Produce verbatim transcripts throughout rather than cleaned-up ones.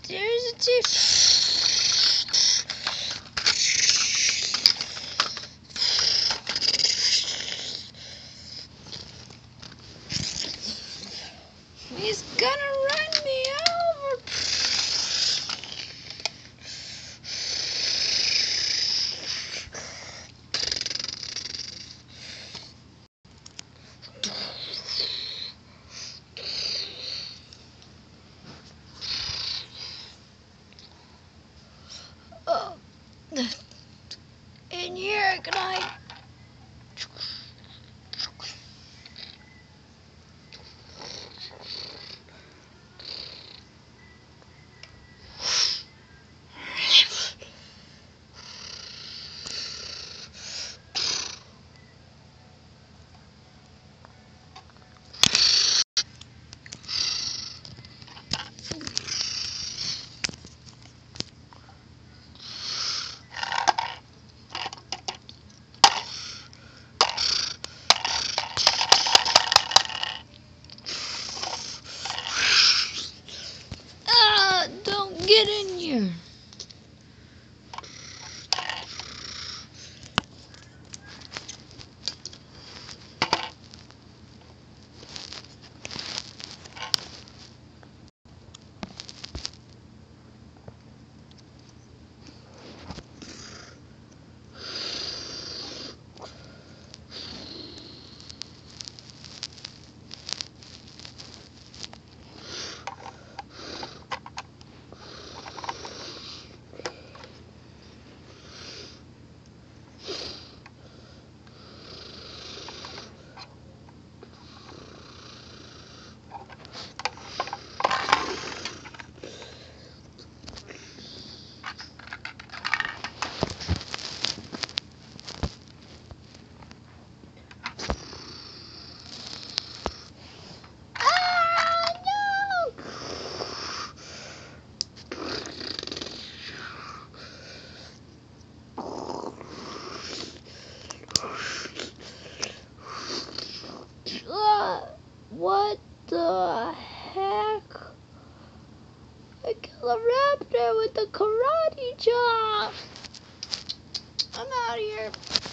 There's a tip. He's gonna run me over. Oh, in here, can I? Ah, don't get in here. Uh, what the heck? I killed a raptor with a karate chop. I'm out of here.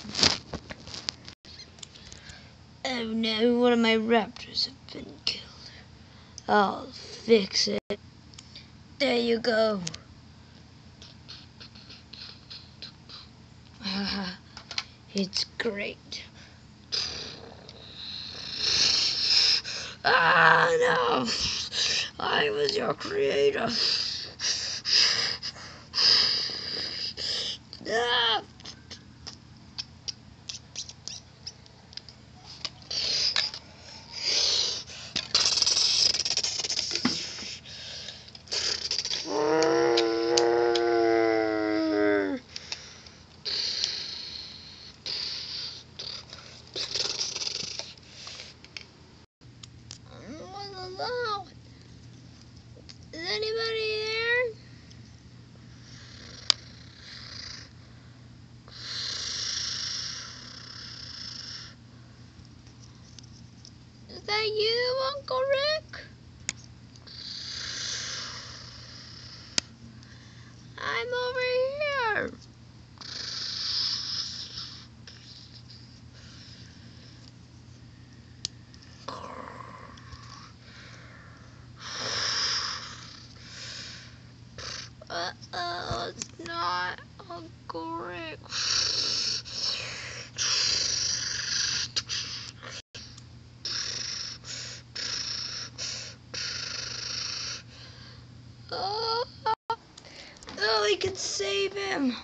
Oh no, one of my raptors have been killed. I'll fix it. There you go. It's great. Ah, no. I was your creator. Ah. Hello? Is anybody there? Is that you, Uncle Rick? I'm over here. Uh-oh, it's not Uncle Rick. Oh, oh, we could save him.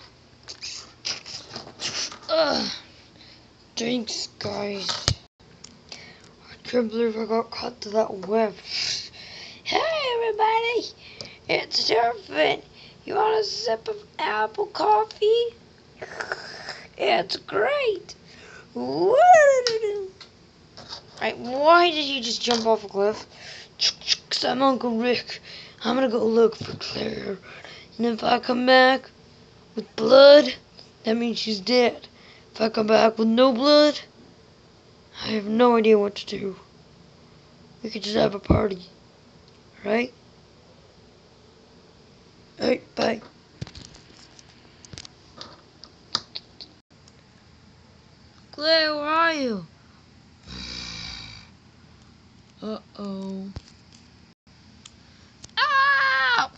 Ugh. Thanks, guys. I can't believe I got caught to that web. Hey, everybody. It's Surfing. You want a sip of apple coffee? It's great. Right, why did he just jump off a cliff? Cause I'm Uncle Rick. I'm gonna go look for Claire. And if I come back with blood, that means she's dead. If I come back with no blood, I have no idea what to do. We could just have a party, right? Alright, bye. Claire, where are you? Uh-oh. Ah!